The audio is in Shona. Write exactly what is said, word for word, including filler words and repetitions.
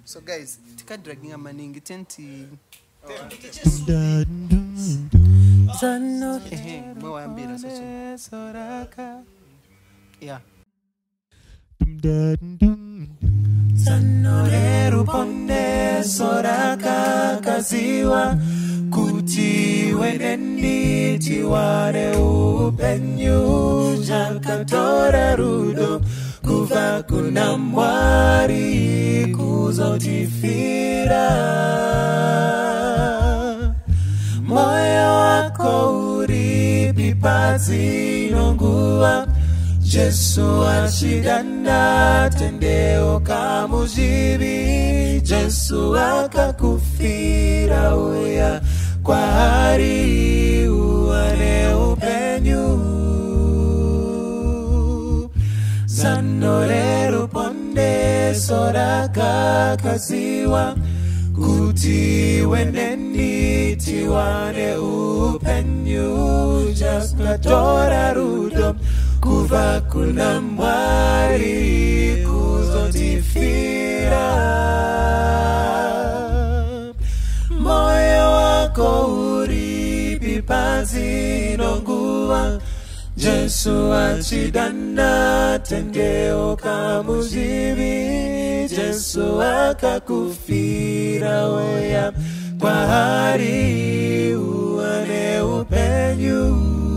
So guys, tika dragging amaningi tenti. Zano ehe, mwambira soso. Yeah. Zano ponde soraka kaziwa kuti weneni tiware upenyu jakatora rudo kuva kuna mwari kuzotifira moyo wako uri pipazi nonguwa Jesu achidanda tendeo kamujibi Jesu akakufira uya kwa hari uwane upenyu Zanorero ponde soraka kaziwa kuti weneni tiwane upenyu Jaskatora rudo kuva kuna mwari kuzotifira moyo wako uri pipazi nonguwa Jesu achidanda tendeo kamujibi Jesu akakufira oya kwa hari uwane upenyu